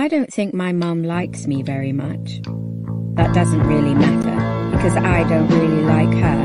I don't think my mum likes me very much. That doesn't really matter, because I don't really like her.